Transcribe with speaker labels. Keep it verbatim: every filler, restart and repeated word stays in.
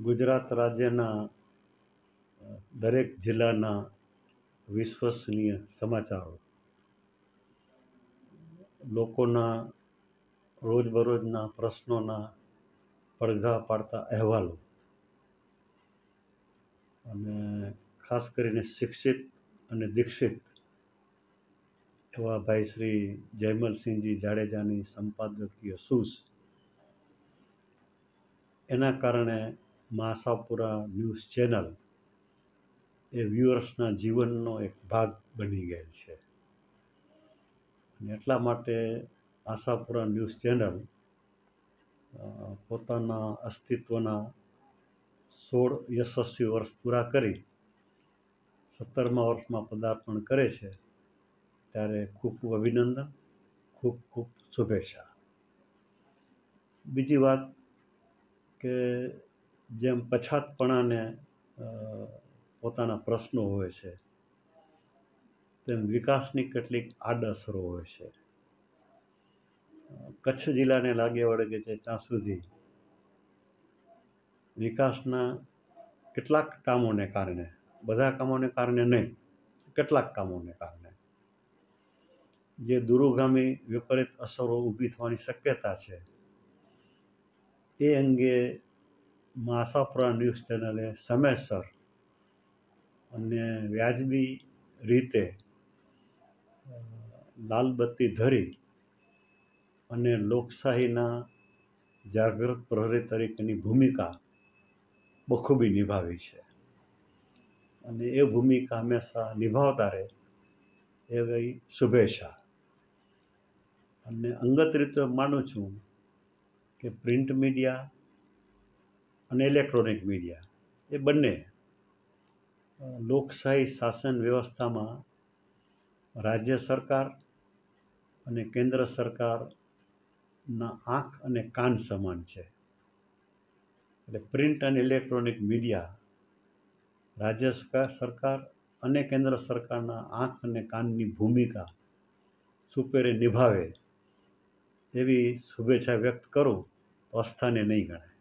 Speaker 1: ગુજરાત રાજ્યના દરેક જિલ્લાના વિશ્વસનીય સમાચારો, લોકોના રોજબરોજના પ્રશ્નોના પડઘા પાડતા અહેવાલો અને ખાસ કરીને શિક્ષિત અને દીક્ષિત એવા ભાઈ શ્રી જયમલસિંહજી જાડેજાની સંપાદકીય સૂઝ, એના કારણે મા આશાપુરા ન્યૂઝ ચેનલ એ વ્યુઅર્સના જીવનનો એક ભાગ બની ગયેલ છે. અને એટલા માટે આશાપુરા ન્યૂઝ ચેનલ પોતાના અસ્તિત્વના સોળ યશસ્વી વર્ષ પૂરા કરી સત્તરમા વર્ષમાં પદાર્પણ કરે છે, ત્યારે ખૂબ ખૂબ અભિનંદન, ખૂબ ખૂબ શુભેચ્છા. બીજી વાત કે જેમ પછાતપણાને પોતાના પ્રશ્નો હોય છે, તેમ વિકાસની કેટલીક આડઅસરો હોય છે. કચ્છ જિલ્લાને લાગે વળગે છે ત્યાં સુધી વિકાસના કેટલાક કામોને કારણે, બધા કામોને કારણે નહીં, કેટલાક કામોને કારણે જે દૂરોગામી વિપરીત અસરો ઊભી થવાની શક્યતા છે, એ અંગે મા આશાપુરા ન્યૂઝ ચેનલે સમયસર અને વ્યાજબી રીતે લાલબત્તી ધરી અને લોકશાહીના જાગૃત પ્રહરી તરીકેની ભૂમિકા બખૂબી નિભાવી છે. અને એ ભૂમિકા હંમેશા નિભાવતા રહે એવી શુભેચ્છા. અને અંગત રીતે માનું છું કે પ્રિન્ટ મીડિયા અને ઇલેક્ટ્રોનિક મીડિયા એ બંને લોકશાહી શાસન વ્યવસ્થામાં રાજ્ય સરકાર અને કેન્દ્ર સરકારના આંખ અને કાન સમાન છે. એટલે પ્રિન્ટ અને ઇલેક્ટ્રોનિક મીડિયા રાજ્ય સરકાર અને કેન્દ્ર સરકારના આંખ અને કાનની ભૂમિકા સુપેરે નિભાવે એવી શુભેચ્છા વ્યક્ત કરું તો અસ્થાને નહીં ગણાય.